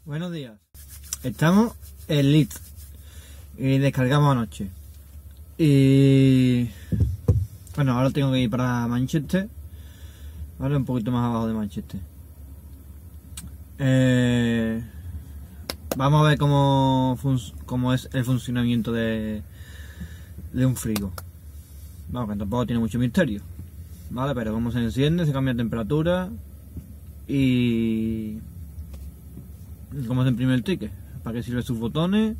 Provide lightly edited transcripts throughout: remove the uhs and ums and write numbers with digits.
Buenos días. Estamos en Leeds y descargamos anoche. Y bueno, ahora tengo que ir para Manchester, ¿vale? Un poquito más abajo de Manchester. Vamos a ver cómo es el funcionamiento de un frigo. Vamos, que tampoco tiene mucho misterio, ¿vale? Pero cómo se enciende, se cambia de temperatura y cómo se imprime el ticket, para qué sirven sus botones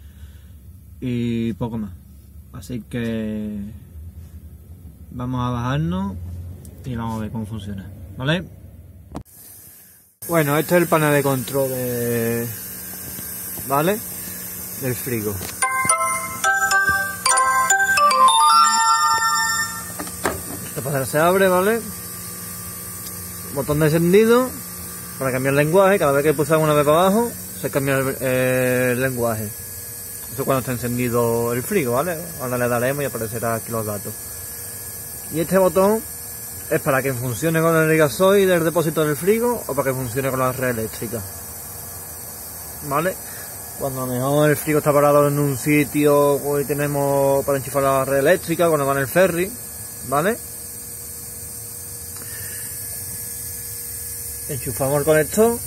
y poco más. Así que vamos a bajarnos y vamos a ver cómo funciona, ¿vale? Bueno, este es el panel de control ¿vale? Del frigo. Esta panel se abre, ¿vale? Botón de encendido para cambiar el lenguaje. Cada vez que pulsamos una vez para abajo se cambia el lenguaje. Eso cuando está encendido el frigo, ¿vale? Ahora le daremos y aparecerá aquí los datos. Y este botón es para que funcione con el gasoil del depósito del frigo o para que funcione con la red eléctrica, ¿vale? Cuando a lo mejor el frigo está parado en un sitio y tenemos para enchufar la red eléctrica cuando va en el ferry, ¿vale? Enchufamos el conector,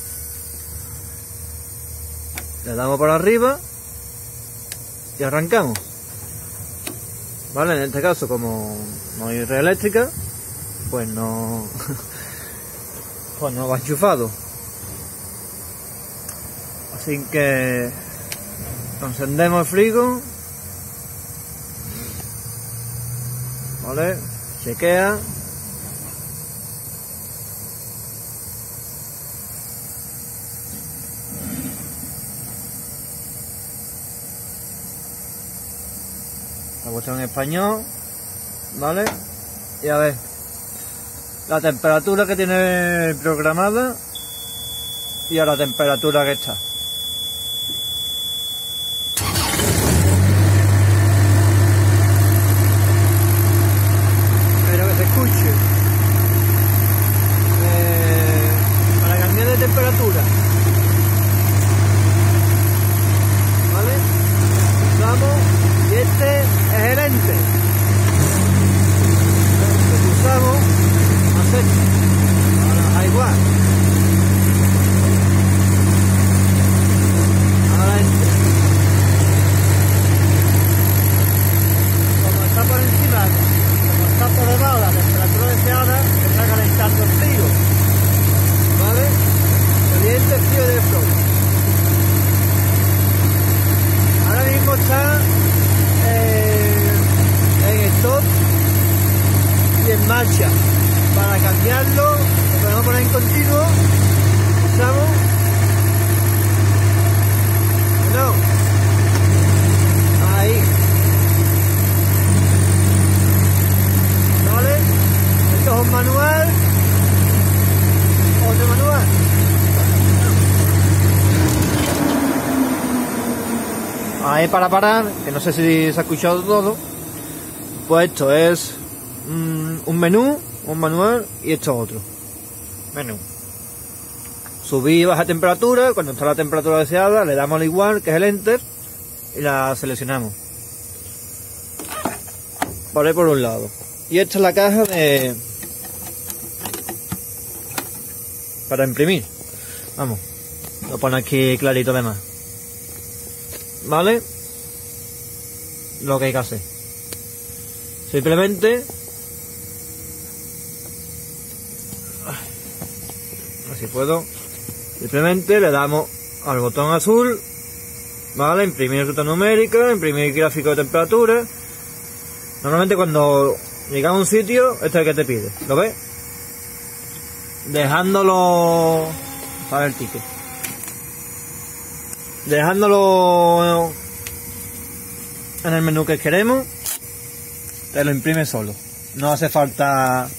le damos por arriba y arrancamos, ¿vale? En este caso, como no hay red eléctrica, pues no va enchufado. Así que encendemos el frigo, ¿vale? Chequea. La puesto en español, ¿vale? Y a ver la temperatura que tiene programada y a la temperatura que está. Pero que se escuche. Para cambiar de temperatura, ¿vale? Usamos, y este es el enter. Lo usamos, ahora igual. Ahora enter. Como está por encima, como está por debajo la temperatura deseada, está calentando el frío, ¿vale? Caliente, frío de flow. Ahora mismo está en stop y en marcha. Para cambiarlo lo podemos poner en continuo. Pulsamos. No. Ahí. ¿Vale? Esto es un manual. Otro manual. Ahí para parar, que no sé si se ha escuchado todo. Pues esto es un menú, un manual, y esto es otro menú. Subir y bajar temperatura. Cuando está la temperatura deseada le damos al igual, que es el enter, y la seleccionamos. Vale, por un lado. Y esta es la caja para imprimir. Vamos, lo pone aquí clarito además, ¿vale? Lo que hay que hacer, simplemente, así puedo, simplemente le damos al botón azul, ¿vale? Imprimir ruta numérica, imprimir gráfico de temperatura. Normalmente cuando llegas a un sitio, esto es el que te pide, ¿lo ves? Dejándolo para el ticket, dejándolo en el menú que queremos, te lo imprime solo. No hace falta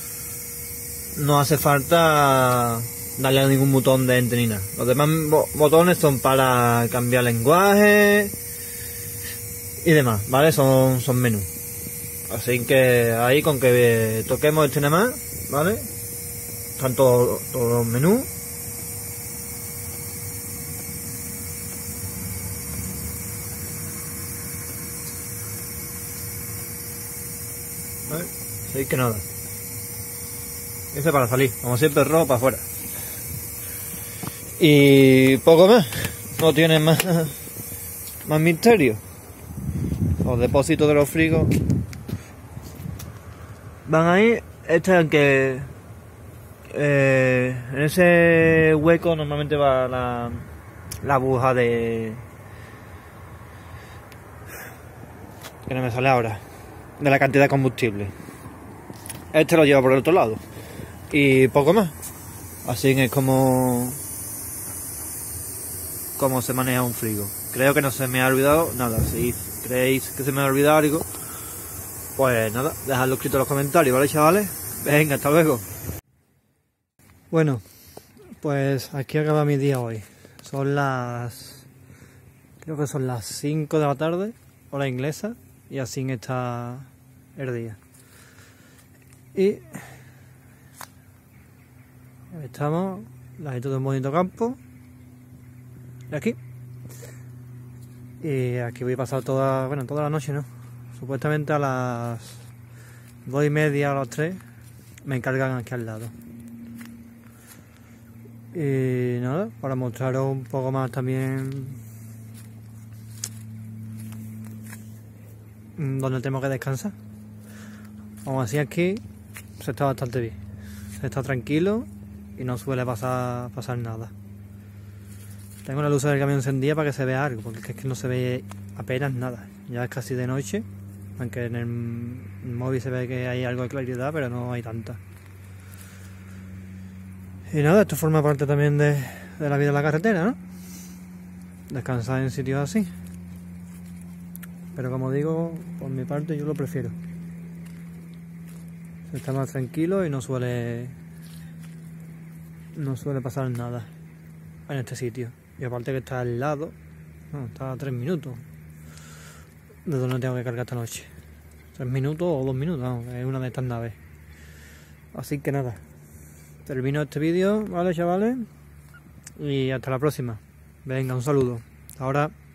darle a ningún botón de enter ni nada. Los demás botones son para cambiar lenguaje y demás, ¿vale? Son menús. Así que ahí con que toquemos este nada más, ¿vale? Están todos los menús. ¿Vale? Así que nada. Ese para salir, como siempre, rojo para afuera. Y poco más. No tiene más misterio. Los depósitos de los frigos van ahí. Este es el que en ese hueco normalmente va la aguja de... que no me sale ahora, de la cantidad de combustible. Este lo lleva por el otro lado y poco más. Así es como se maneja un frigo. Creo que no se me ha olvidado nada. Si creéis que se me ha olvidado algo, pues nada, dejadlo escrito en los comentarios, ¿vale, chavales? Venga, hasta luego. Bueno, pues aquí acaba mi día hoy. Creo que son las 5 de la tarde, hora inglesa, y así está el día. Y estamos, la gente de un bonito campo, de aquí. Y aquí voy a pasar toda la noche, ¿no? Supuestamente a las 2:30 o las 3 me encargan aquí al lado. Y nada, para mostraros un poco más también donde tenemos que descansar. Aún así aquí se está bastante bien, se está tranquilo y no suele pasar nada. Tengo la luz del camión encendida para que se vea algo, porque es que no se ve apenas nada. Ya es casi de noche, aunque en el móvil se ve que hay algo de claridad, pero no hay tanta. Y nada, esto forma parte también de la vida en la carretera, ¿no? Descansar en sitios así. Pero como digo, por mi parte yo lo prefiero. Se está más tranquilo y no suele pasar nada en este sitio. Y aparte que está al lado, está a 3 minutos de donde tengo que cargar esta noche. 3 minutos o 2 minutos, no, es una de estas naves. Así que nada, termino este vídeo, ¿vale, chavales? Y hasta la próxima. Venga, un saludo. Hasta ahora.